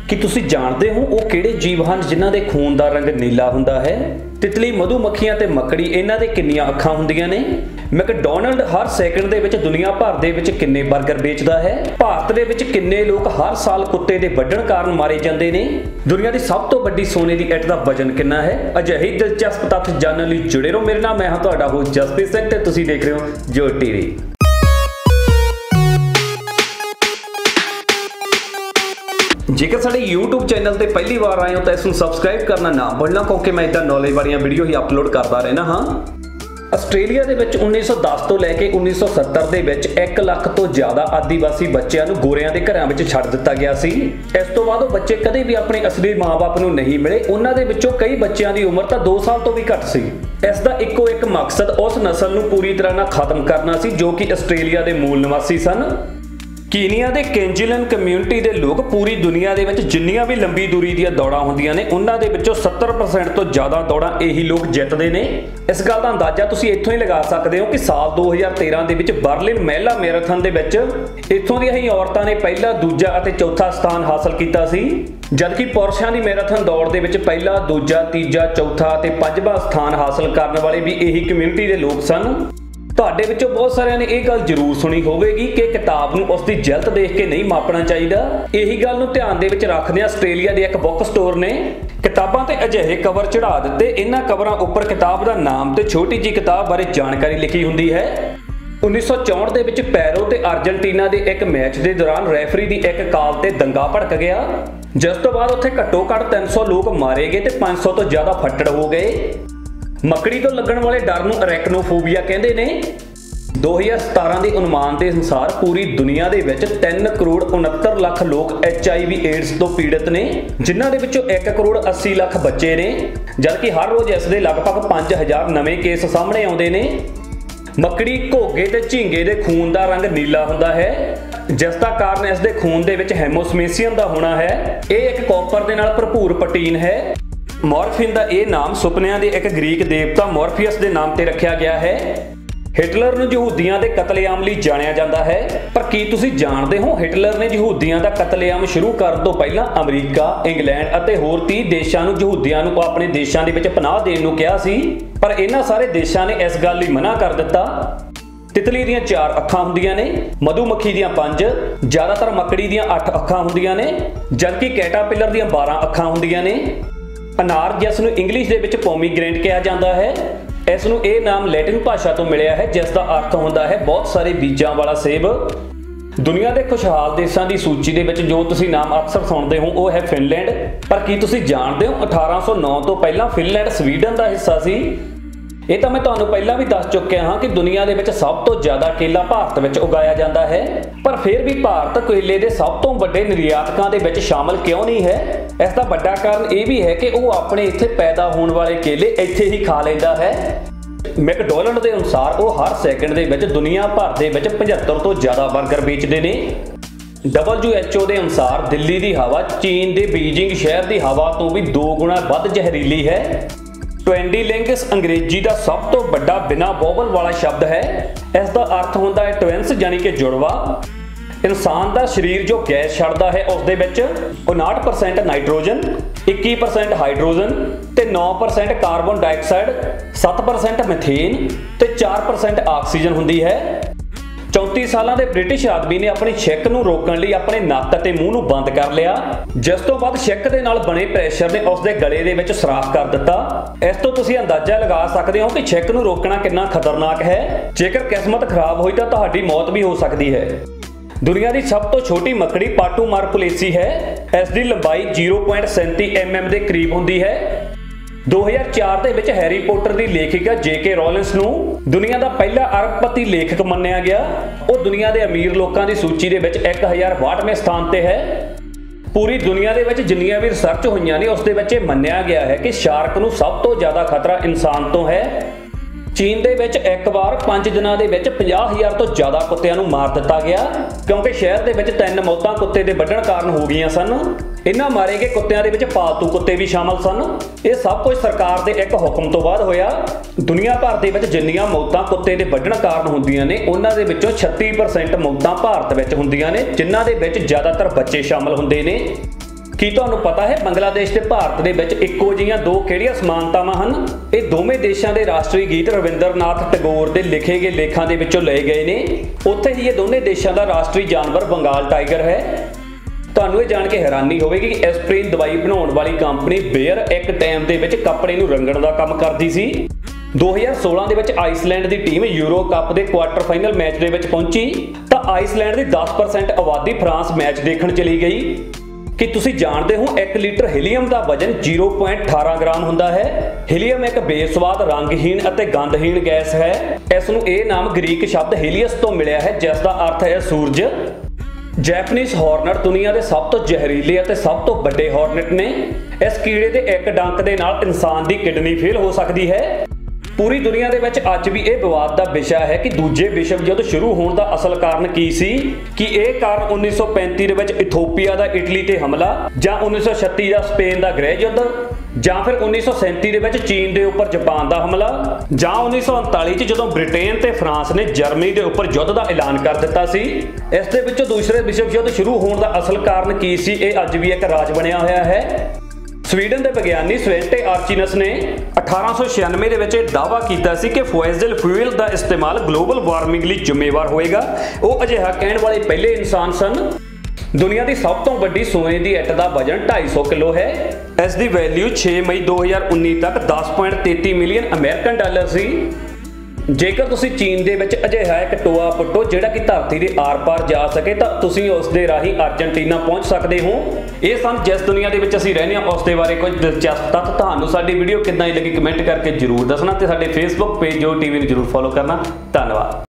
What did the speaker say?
कि तुसी जानते हो वो किहड़े जीव हन जिन्हां दे खून दा रंग नीला हुंदा है? तितली, मधुमक्खियां ते मकड़ी इन्हां दे किन्नियां अखां हुंदियां ने? मैकडॉनल्ड हर सैकंड दे विच दुनिया भर दे विच किन्ने बर्गर बेचदा है? भारत दे विच किन्ने लोग हर साल कुत्ते दे वड्ढण कारण मारे जांदे ने? दुनिया दी सब तो वड्डी सोने दी इट दा वजन किन्ना है? अजिही दिलचस्प तੱਥ जानने लई जुड़े रहो मेरे नाल। मैं हां तुहाडा होस्ट जसप्रीत सिंह ते तुसीं देख रहे हो ज्योत टीवी। जेकर साडे YouTube चैनल ते पहली बार आए हो तो इसनूं सबसक्राइब करना ना भुलना, क्योंकि मैं इदां नॉलेज वालियां वीडियो ही अपलोड करता रहना हाँ। ਆਸਟ੍ਰੇਲੀਆ ਦੇ ਵਿੱਚ 1910 ਤੋਂ ਲੈ ਕੇ 1970 ਦੇ ਵਿੱਚ 1 ਲੱਖ ਤੋਂ ਜ਼ਿਆਦਾ ਆਦੀਵਾਸੀ ਬੱਚਿਆਂ ਨੂੰ ਗੋਰਿਆਂ ਦੇ ਘਰਾਂ ਵਿੱਚ ਛੱਡ ਦਿੱਤਾ ਗਿਆ ਸੀ। ਇਸ ਤੋਂ ਬਾਅਦ ਉਹ ਬੱਚੇ ਕਦੇ ਵੀ ਆਪਣੇ ਅਸਲੀ ਮਾਂ-ਬਾਪ ਨੂੰ ਨਹੀਂ ਮਿਲੇ। ਉਹਨਾਂ ਦੇ ਵਿੱਚੋਂ ਕਈ ਬੱਚਿਆਂ ਦੀ ਉਮਰ ਤਾਂ 2 ਸਾਲ ਤੋਂ ਵੀ ਘੱਟ ਸੀ। ਇਸ ਦਾ ਇੱਕੋ ਇੱਕ ਮਕਸਦ ਉਸ ਨਸਲ ਨੂੰ ਪੂਰੀ ਤਰ੍ਹਾਂ ਨਾਲ ਖਤਮ ਕਰਨਾ ਸੀ ਜੋ ਕਿ ਆਸਟ੍ਰੇਲੀਆ ਦੇ ਮੂਲ ਨਿਵਾਸੀ ਸਨ। ਕੀਨੀਆ ਦੇ ਕੇਂਜੀਲਨ ਕਮਿਊਨਿਟੀ ਦੇ ਲੋਕ ਪੂਰੀ ਦੁਨੀਆ ਦੇ ਵਿੱਚ ਜਿੰਨੀਆਂ ਵੀ ਲੰਬੀ ਦੂਰੀ ਦੀਆਂ ਦੌੜਾਂ ਹੁੰਦੀਆਂ ਨੇ ਉਹਨਾਂ ਦੇ ਵਿੱਚੋਂ 70% ਤੋਂ ਜ਼ਿਆਦਾ ਦੌੜਾਂ ਇਹੀ ਲੋਕ ਜਿੱਤਦੇ ਨੇ। ਇਸ ਗੱਲ ਦਾ ਅੰਦਾਜ਼ਾ ਤੁਸੀਂ ਇੱਥੋਂ ਹੀ ਲਗਾ ਸਕਦੇ ਹੋ ਕਿ ਸਾਲ 2013 ਦੇ ਵਿੱਚ ਬਰਲਿਨ ਮਹਿਲਾ ਮੈਰਾਥਨ ਦੇ ਵਿੱਚ ਇੱਥੋਂ ਦੀਆਂ ਹੀ ਔਰਤਾਂ ਨੇ ਪਹਿਲਾ, ਦੂਜਾ ਅਤੇ ਚੌਥਾ ਸਥਾਨ ਹਾਸਲ ਕੀਤਾ ਸੀ, ਜਦਕਿ ਪੁਰਸ਼ਾਂ ਦੀ ਮੈਰਾਥਨ ਦੌੜ ਦੇ ਵਿੱਚ ਪਹਿਲਾ, ਦੂਜਾ, ਤੀਜਾ, ਚੌਥਾ ਅਤੇ ਪੰਜਵਾਂ ਸਥਾਨ ਹਾਸਲ ਕਰਨ ਵਾਲੇ ਵੀ ਇਹੀ ਕਮਿਊਨਿਟੀ ਦੇ ਲੋਕ ਸਨ। ਤੁਹਾਡੇ ਵਿੱਚੋਂ ਬਹੁਤ ਸਾਰਿਆਂ ਨੇ ਇਹ ਗੱਲ ਜ਼ਰੂਰ ਸੁਣੀ ਹੋਵੇਗੀ ਕਿ ਕਿਤਾਬ ਨੂੰ ਉਸ ਦੀ ਜਿਲਦ ਦੇਖ ਕੇ ਨਹੀਂ ਮਾਪਣਾ ਚਾਹੀਦਾ। ਇਹੀ ਗੱਲ ਨੂੰ ਧਿਆਨ ਦੇ ਵਿੱਚ ਰੱਖਦੇ ਆਸਟ੍ਰੇਲੀਆ ਦੇ ਇੱਕ ਬੁੱਕ ਸਟੋਰ ਨੇ ਕਿਤਾਬਾਂ ਤੇ ਅਜਿਹੇ ਕਵਰ ਚੜਾ ਦਿੱਤੇ। ਇਹਨਾਂ ਕਵਰਾਂ ਉੱਪਰ ਕਿਤਾਬ ਦਾ ਨਾਮ ਤੇ ਛੋਟੀ ਜਿਹੀ ਕਿਤਾਬ ਬਾਰੇ ਜਾਣਕਾਰੀ ਲਿਖੀ ਹੁੰਦੀ ਹੈ। 1964 ਦੇ ਵਿੱਚ ਪੈਰੋ ਤੇ ਅਰਜਨਟੀਨਾ ਦੇ ਇੱਕ ਮੈਚ ਦੇ ਦੌਰਾਨ ਰੈਫਰੀ ਦੀ ਇੱਕ ਕਾਲ ਤੇ ਦੰਗਾ ਭੜਕ ਗਿਆ, ਜਿਸ ਤੋਂ ਬਾਅਦ ਉੱਥੇ ਘੱਟੋ ਘੱਟ 300 ਲੋਕ ਮਾਰੇ ਗਏ ਤੇ 500 ਤੋਂ ਜ਼ਿਆਦਾ ਫੱਟੜ ਹੋ ਗਏ। ਮੱਕੜੀ ਤੋਂ ਲੱਗਣ ਵਾਲੇ ਡਰ ਨੂੰ ਅਰੈਕਨੋਫੋਬੀਆ ਕਹਿੰਦੇ ਨੇ। 2017 ਦੇ ਅਨੁਮਾਨ ਦੇ ਅਨੁਸਾਰ ਪੂਰੀ ਦੁਨੀਆ ਦੇ ਵਿੱਚ 3 ਕਰੋੜ 69 ਲੱਖ ਲੋਕ HIV ਏਡਜ਼ ਤੋਂ ਪੀੜਤ ਨੇ, ਜਿਨ੍ਹਾਂ ਦੇ ਵਿੱਚੋਂ 1 ਕਰੋੜ 80 ਲੱਖ ਬੱਚੇ ਨੇ, ਜਦਕਿ ਹਰ ਰੋਜ਼ ਇਸ ਦੇ ਲਗਭਗ 5000 ਨਵੇਂ ਕੇਸ ਸਾਹਮਣੇ ਆਉਂਦੇ ਨੇ। ਮੱਕੜੀ, ਘੋਗੇ ਤੇ ਝੀਂਗੇ ਦੇ ਖੂਨ ਦਾ ਰੰਗ ਨੀਲਾ ਹੁੰਦਾ ਹੈ, ਜਿਸ ਦਾ ਕਾਰਨ ਇਸ ਦੇ ਖੂਨ ਦੇ ਵਿੱਚ ਹੈਮੋਸਮੇਸੀਅਮ ਦਾ ਹੋਣਾ ਹੈ। ਇਹ ਇੱਕ ਕਾਪਰ ਦੇ ਨਾਲ ਭਰਪੂਰ ਪ੍ਰੋਟੀਨ ਹੈ। ਮੋਰਫਿਨ ਦਾ ਇਹ ਨਾਮ ਸੁਪਨਿਆਂ ਦੇ ਇੱਕ ਗ੍ਰੀਕ ਦੇਵਤਾ ਮੋਰਫੀਅਸ ਦੇ ਨਾਮ ਤੇ ਰੱਖਿਆ ਗਿਆ ਹੈ। ਹਿਟਲਰ ਨੂੰ ਯਹੂਦੀਆਂ ਦੇ ਕਤਲੇਆਮ ਲਈ ਜਾਣਿਆ ਜਾਂਦਾ ਹੈ, ਪਰ ਕੀ ਤੁਸੀਂ ਜਾਣਦੇ ਹੋ ਹਿਟਲਰ ਨੇ ਯਹੂਦੀਆਂ ਦਾ ਕਤਲੇਆਮ ਸ਼ੁਰੂ ਕਰਨ ਤੋਂ ਪਹਿਲਾਂ ਅਮਰੀਕਾ, ਇੰਗਲੈਂਡ ਅਤੇ ਹੋਰ 30 ਦੇਸ਼ਾਂ ਨੂੰ ਯਹੂਦੀਆਂ ਨੂੰ ਆਪਣੇ ਦੇਸ਼ਾਂ ਦੇ ਵਿੱਚ ਪਨਾਹ ਦੇਣ ਨੂੰ ਕਿਹਾ ਸੀ, ਪਰ ਇਹਨਾਂ ਸਾਰੇ ਦੇਸ਼ਾਂ ਨੇ ਇਸ ਗੱਲ ਲਈ ਮਨਾ ਕਰ ਦਿੱਤਾ। ਤਿਤਲੀ ਦੀਆਂ 4 ਅੱਖਾਂ ਹੁੰਦੀਆਂ ਨੇ, ਮਧੂਮੱਖੀ ਦੀਆਂ 5, ਜ਼ਿਆਦਾਤਰ ਮੱਕੜੀ ਦੀਆਂ 8 ਅੱਖਾਂ ਹੁੰਦੀਆਂ ਨੇ, ਜਦਕਿ ਕੈਟਾਪਿਲਰ ਦੀਆਂ 12 ਅੱਖਾਂ ਹੁੰਦੀਆਂ ਨੇ। ਅਨਾਰ, ਜਿਸ ਨੂੰ ਇੰਗਲਿਸ਼ ਦੇ ਵਿੱਚ ਪੋਮੀਗ੍ਰੇਨੇਟ ਕਿਹਾ ਜਾਂਦਾ ਹੈ, ਇਸ ਨੂੰ ਇਹ ਨਾਮ ਲੈਟਿਨ ਭਾਸ਼ਾ ਤੋਂ ਮਿਲਿਆ ਹੈ, ਜਿਸ ਦਾ ਅਰਥ ਹੁੰਦਾ ਹੈ ਬਹੁਤ ਸਾਰੇ ਬੀਜਾਂ ਵਾਲਾ ਸੇਬ। ਦੁਨੀਆ ਦੇ ਖੁਸ਼ਹਾਲ ਦੇਸ਼ਾਂ ਦੀ ਸੂਚੀ ਦੇ ਵਿੱਚ ਜੋ ਤੁਸੀਂ ਨਾਮ ਅਕਸਰ ਸੁਣਦੇ ਹੋ ਉਹ ਹੈ ਫਿਨਲੈਂਡ, ਪਰ ਕੀ ਤੁਸੀਂ ਜਾਣਦੇ ਹੋ 1809 ਤੋਂ ਪਹਿਲਾਂ ਫਿਨਲੈਂਡ ਸਵੀਡਨ ਦਾ ਹਿੱਸਾ ਸੀ? ਇਹ ਤਾਂ ਮੈਂ ਤੁਹਾਨੂੰ ਪਹਿਲਾਂ ਵੀ ਦੱਸ ਚੁੱਕਿਆ ਹਾਂ ਕਿ ਦੁਨੀਆ ਦੇ ਵਿੱਚ ਸਭ ਤੋਂ ਜ਼ਿਆਦਾ ਕੇਲਾ ਭਾਰਤ ਵਿੱਚ ਉਗਾਇਆ ਜਾਂਦਾ ਹੈ, ਪਰ ਫਿਰ ਵੀ ਭਾਰਤ ਕੇਲੇ ਦੇ ਸਭ ਤੋਂ ਵੱਡੇ ਨਿਰਯਾਤਕਾਂ ਦੇ ਵਿੱਚ ਸ਼ਾਮਲ ਕਿਉਂ ਨਹੀਂ ਹੈ? ਇਸ ਦਾ ਵੱਡਾ ਕਾਰਨ ਇਹ ਵੀ ਹੈ ਕਿ ਉਹ ਆਪਣੇ ਇੱਥੇ ਪੈਦਾ ਹੋਣ ਵਾਲੇ ਕੇਲੇ ਇੱਥੇ ਹੀ ਖਾ ਲੈਂਦਾ ਹੈ। ਮੈਕਡੋਨਲਡ ਦੇ ਅਨੁਸਾਰ ਉਹ ਹਰ ਸੈਕਿੰਡ ਦੇ ਵਿੱਚ ਦੁਨੀਆ ਭਰ ਦੇ ਵਿੱਚ 75 ਤੋਂ ਜ਼ਿਆਦਾ 버ਗਰ ਵੇਚਦੇ ਨੇ। WHO ਦੇ ਅਨੁਸਾਰ ਦਿੱਲੀ ਦੀ ਹਵਾ ਚੀਨ ਦੇ ਬੀਜਿੰਗ ਸ਼ਹਿਰ ਦੀ ਹਵਾ ਤੋਂ ਵੀ 2 ਗੁਣਾ ਵੱਧ ਜ਼ਹਿਰੀਲੀ ਹੈ। ਟਵੈਂਡੀਲਿੰਗਸ ਅੰਗਰੇਜ਼ੀ ਦਾ ਸਭ ਤੋਂ ਵੱਡਾ ਬਿਨਾਂ ਵੋਵਲ ਵਾਲਾ ਸ਼ਬਦ ਹੈ। ਇਸ ਦਾ ਅਰਥ ਹੁੰਦਾ ਹੈ ਟਵਿੰਸ, ਯਾਨੀ ਕਿ ਜੁੜਵਾ। ਇਨਸਾਨ ਦਾ ਸਰੀਰ ਜੋ ਗੈਸ ਛੱਡਦਾ ਹੈ ਉਸ ਦੇ ਵਿੱਚ 59% ਨਾਈਟ੍ਰੋਜਨ, 21% ਹਾਈਡਰੋਜਨ ਤੇ 9% ਕਾਰਬਨ ਡਾਈਆਕਸਾਈਡ, 7% ਮੀਥੇਨ ਤੇ 4% ਆਕਸੀਜਨ ਹੁੰਦੀ ਹੈ। 34 ਸਾਲਾਂ ਦੇ ਬ੍ਰਿਟਿਸ਼ ਆਦਮੀ ਨੇ ਆਪਣੀ ਛਿੱਕ ਨੂੰ ਰੋਕਣ ਲਈ ਆਪਣੇ ਨੱਕ ਅਤੇ ਮੂੰਹ ਨੂੰ ਬੰਦ ਕਰ ਲਿਆ, ਜਿਸ ਤੋਂ ਬਾਅਦ ਛਿੱਕ ਦੇ ਨਾਲ ਬਣੇ ਪ੍ਰੈਸ਼ਰ ਨੇ ਉਸ ਦੇ ਗਲੇ ਦੇ ਵਿੱਚ ਸਰਾਖ ਕਰ ਦਿੱਤਾ। ਇਸ ਤੋਂ ਤੁਸੀਂ ਅੰਦਾਜ਼ਾ ਲਗਾ ਸਕਦੇ ਹੋ ਕਿ ਛਿੱਕ ਨੂੰ ਰੋਕਣਾ ਕਿੰਨਾ ਖਤਰਨਾਕ ਹੈ। ਜੇਕਰ ਕਿਸਮਤ ਖਰਾਬ ਹੋਈ ਤਾਂ ਤੁਹਾਡੀ ਮੌਤ ਵੀ ਹੋ ਸਕਦੀ ਹੈ। ਦੁਨੀਆ ਦੀ ਸਭ ਤੋਂ ਛੋਟੀ ਮੱਕੜੀ ਪਾਟੂ ਮਾਰਪੁਲੇਸੀ ਹੈ। ਇਸ ਦੀ ਲੰਬਾਈ 0.37 mm ਦੇ ਕਰੀਬ ਹੁੰਦੀ ਹੈ। 2004 ਦੇ ਵਿੱਚ ਹੈਰੀ ਪੋਟਰ ਦੀ ਲੇਖਿਕਾ JK ਰੋਲਿੰਸ ਨੂੰ ਦੁਨੀਆ ਦਾ ਪਹਿਲਾ ਅਰਬਪਤੀ ਲੇਖਕ ਮੰਨਿਆ ਗਿਆ। ਉਹ ਦੁਨੀਆ ਦੇ ਅਮੀਰ ਲੋਕਾਂ ਦੀ ਸੂਚੀ ਦੇ ਵਿੱਚ 1062ਵੇਂ ਸਥਾਨ ਤੇ ਹੈ। ਪੂਰੀ ਦੁਨੀਆ ਦੇ ਵਿੱਚ ਜਿੰਨੀਆਂ ਵੀ ਰਿਸਰਚ ਹੋਈਆਂ ਨੇ ਉਸ ਦੇ ਵਿੱਚ ਇਹ ਮੰਨਿਆ ਗਿਆ ਹੈ ਕਿ ਸ਼ਾਰਕ ਨੂੰ ਸਭ ਤੋਂ ਜ਼ਿਆਦਾ ਖਤਰਾ ਇਨਸਾਨ ਤੋਂ ਹੈ। ਚੀਨ ਦੇ ਵਿੱਚ ਇੱਕ ਵਾਰ 5 ਦਿਨਾਂ ਦੇ ਵਿੱਚ 50,000 ਤੋਂ ਜ਼ਿਆਦਾ ਕੁੱਤਿਆਂ ਨੂੰ ਮਾਰ ਦਿੱਤਾ ਗਿਆ, ਕਿਉਂਕਿ ਸ਼ਹਿਰ ਦੇ ਵਿੱਚ 3 ਮੌਤਾਂ ਕੁੱਤੇ ਦੇ ਵੱਢਣ ਕਾਰਨ ਹੋ ਗਈਆਂ ਸਨ। ਇਹਨਾਂ ਮਾਰੇ ਗਏ ਕੁੱਤਿਆਂ ਦੇ ਵਿੱਚ ਪਾਲਤੂ ਕੁੱਤੇ ਵੀ ਸ਼ਾਮਲ ਸਨ। ਇਹ ਸਭ ਕੁਝ ਸਰਕਾਰ ਦੇ ਇੱਕ ਹੁਕਮ ਤੋਂ ਬਾਅਦ ਹੋਇਆ। ਦੁਨੀਆ ਭਰ ਦੇ ਵਿੱਚ ਜਿੰਨੀਆਂ ਮੌਤਾਂ ਕੁੱਤੇ ਦੇ ਵੱਢਣ ਕਾਰਨ ਹੁੰਦੀਆਂ ਨੇ ਉਹਨਾਂ ਦੇ ਵਿੱਚੋਂ 36% ਮੌਤਾਂ ਭਾਰਤ ਵਿੱਚ ਹੁੰਦੀਆਂ ਨੇ, ਜਿਨ੍ਹਾਂ ਦੇ ਵਿੱਚ ਜ਼ਿਆਦਾਤਰ ਬੱਚੇ ਸ਼ਾਮਲ ਹੁੰਦੇ ਨੇ। ਕੀ ਤੁਹਾਨੂੰ ਪਤਾ ਹੈ ਬੰਗਲਾਦੇਸ਼ ਤੇ ਭਾਰਤ ਦੇ ਵਿੱਚ ਇੱਕੋ ਜਿਹੀਆਂ ਦੋ ਕਿਹੜੀਆਂ ਸਮਾਨਤਾਵਾਂ ਹਨ? ਇਹ ਦੋਵੇਂ ਦੇਸ਼ਾਂ ਦੇ ਰਾਸ਼ਟਰੀ ਗੀਤ ਰਵਿੰਦਰਨਾਥ ਟੈਗੋਰ ਦੇ ਲਿਖੇ ਗਏ ਲੇਖਾਂ ਦੇ ਵਿੱਚੋਂ ਲਏ ਗਏ ਨੇ। ਉੱਥੇ ਹੀ ਇਹ ਦੋਨੇ ਦੇਸ਼ਾਂ ਦਾ ਰਾਸ਼ਟਰੀ ਜਾਨਵਰ ਬੰਗਾਲ ਟਾਈਗਰ ਹੈ। ਤੁਹਾਨੂੰ ਇਹ ਜਾਣ ਕੇ ਹੈਰਾਨੀ ਹੋਵੇਗੀ ਕਿ ਐਸਪਰੀਨ ਦਵਾਈ ਬਣਾਉਣ ਵਾਲੀ ਕੰਪਨੀ ਬੇਅਰ ਇੱਕ ਟਾਈਮ ਦੇ ਵਿੱਚ ਕੱਪੜੇ ਨੂੰ ਰੰਗਣ ਦਾ ਕੰਮ ਕਰਦੀ ਸੀ। 2016 ਦੇ ਵਿੱਚ ਆਈਸਲੈਂਡ ਦੀ ਟੀਮ ਯੂਰੋ ਕੱਪ ਦੇ ਕੁਆਰਟਰ ਫਾਈਨਲ ਮੈਚ ਦੇ ਵਿੱਚ ਪਹੁੰਚੀ ਤਾਂ ਆਈਸਲੈਂਡ ਦੀ 10% ਆਬਾਦੀ ਫਰਾਂਸ ਮੈਚ ਦੇਖਣ ਚਲੀ ਗਈ। ਕੀ ਤੁਸੀਂ ਜਾਣਦੇ ਹੋ 1 ਲੀਟਰ ਹੀਲੀਅਮ ਦਾ ਵਜ਼ਨ 0.18 ਗ੍ਰਾਮ ਹੁੰਦਾ ਹੈ। ਹੀਲੀਅਮ ਇੱਕ ਬੇਸਵਾਦ, ਰੰਗਹੀਣ ਅਤੇ ਗੰਧਹੀਣ ਗੈਸ ਹੈ। ਇਸ ਨੂੰ ਇਹ ਨਾਮ ਗ੍ਰੀਕ ਸ਼ਬਦ ਹੀਲੀਅਸ ਤੋਂ ਮਿਲਿਆ ਹੈ, ਜਿਸ ਦਾ ਅਰਥ ਹੈ ਸੂਰਜ। ਜੈਪਨੀਜ਼ ਹੌਰਨਟ ਦੁਨੀਆ ਦੇ ਸਭ ਤੋਂ ਜ਼ਹਿਰੀਲੇ ਅਤੇ ਸਭ ਤੋਂ ਵੱਡੇ ਹੌਰਨਟ ਨੇ। ਇਸ ਕੀੜੇ ਦੇ ਇੱਕ ਡੰਕ ਦੇ ਨਾਲ ਇਨਸਾਨ ਦੀ ਕਿਡਨੀ ਫੇਲ ਹੋ ਸਕਦੀ ਹੈ। ਪੂਰੀ ਦੁਨੀਆ ਦੇ ਵਿੱਚ ਅੱਜ ਵੀ ਇਹ ਵਿਵਾਦ ਦਾ ਵਿਸ਼ਾ ਹੈ ਕਿ ਦੂਜੇ ਵਿਸ਼ਵ ਯੁੱਧ ਸ਼ੁਰੂ ਹੋਣ ਦਾ ਅਸਲ ਕਾਰਨ ਕੀ ਸੀ। ਕਿ ਇਹ ਕਾਰਨ 1935 ਦੇ ਵਿੱਚ ਇਥੋਪੀਆ ਦਾ ਇਟਲੀ ਤੇ ਹਮਲਾ, ਜਾਂ 1936 ਦਾ ਸਪੇਨ ਦਾ ਗ੍ਰਹਿ ਯੁੱਧ, ਜਾਂ ਫਿਰ 1937 ਦੇ ਵਿੱਚ ਚੀਨ ਦੇ ਉੱਪਰ ਜਾਪਾਨ ਦਾ ਹਮਲਾ, ਜਾਂ 1939 ਚ ਜਦੋਂ ਬ੍ਰਿਟੇਨ ਤੇ ਫਰਾਂਸ ਨੇ ਜਰਮਨੀ ਦੇ ਉੱਪਰ ਯੁੱਧ ਦਾ ਐਲਾਨ ਕਰ ਦਿੱਤਾ ਸੀ। ਇਸ ਦੇ ਵਿੱਚੋਂ ਦੂਸਰੇ ਵਿਸ਼ਵ ਯੁੱਧ ਸ਼ੁਰੂ ਹੋਣ ਦਾ ਅਸਲ ਕਾਰਨ ਕੀ ਸੀ, ਇਹ ਅੱਜ ਵੀ ਇੱਕ ਰਾਜ ਬਣਿਆ ਹੋਇਆ ਹੈ। ਸਵੀਡਨ ਦੇ ਵਿਗਿਆਨੀ ਸਵੈਂਟੇ ਆਰਚੀਨਸ ਨੇ 1896 ਦੇ ਵਿੱਚ ਇਹ ਦਾਅਵਾ ਕੀਤਾ ਸੀ ਕਿ ਫੋਸਿਲ ਫਿਊਲ ਦਾ ਇਸਤੇਮਾਲ ਗਲੋਬਲ ਵਾਰਮਿੰਗ ਲਈ ਜ਼ਿੰਮੇਵਾਰ ਹੋਏਗਾ। ਉਹ ਅਜਿਹਾ ਕਹਿਣ ਵਾਲੇ ਪਹਿਲੇ ਇਨਸਾਨ ਸਨ। ਦੁਨੀਆ ਦੀ ਸਭ ਤੋਂ ਵੱਡੀ ਸੋਨੇ ਦੀ ਇੱਟ ਦਾ ਵਜ਼ਨ 250 ਕਿਲੋ ਹੈ। ਇਸ ਦੀ ਵੈਲਿਊ 6 ਮਈ 2019 ਤੱਕ 10.33 ਮਿਲੀਅਨ ਅਮਰੀਕਨ ਡਾਲਰ ਸੀ। ਜੇਕਰ ਤੁਸੀਂ ਚੀਨ ਦੇ ਵਿੱਚ ਅਜਿਹਾ ਇੱਕ ਟੋਆ ਪੁੱਟੋ ਜਿਹੜਾ ਕਿ ਧਰਤੀ ਦੇ ਆਰ-ਪਾਰ ਜਾ ਸਕੇ ਤਾਂ ਤੁਸੀਂ ਉਸ ਦੇ ਰਾਹੀਂ ਅਰਜਨਟੀਨਾ ਪਹੁੰਚ ਸਕਦੇ ਹੋ। ਇਹ ਸਨ ਜਿਸ ਦੁਨੀਆ ਦੇ ਵਿੱਚ ਅਸੀਂ ਰਹਿੰਦੇ ਹਾਂ ਉਸ ਦੇ ਬਾਰੇ ਕੁਝ ਦਿਲਚਸਪ ਤੱਥ। ਤੁਹਾਨੂੰ ਸਾਡੀ ਵੀਡੀਓ ਕਿੱਦਾਂ ਦੀ ਲੱਗੀ ਕਮੈਂਟ ਕਰਕੇ ਜਰੂਰ ਦੱਸਣਾ ਤੇ ਸਾਡੇ ਫੇਸਬੁੱਕ ਪੇਜ ਜੋ ਟੀਵੀ ਨੂੰ ਜਰੂਰ ਫੋਲੋ ਕਰਨਾ। ਧੰਨਵਾਦ।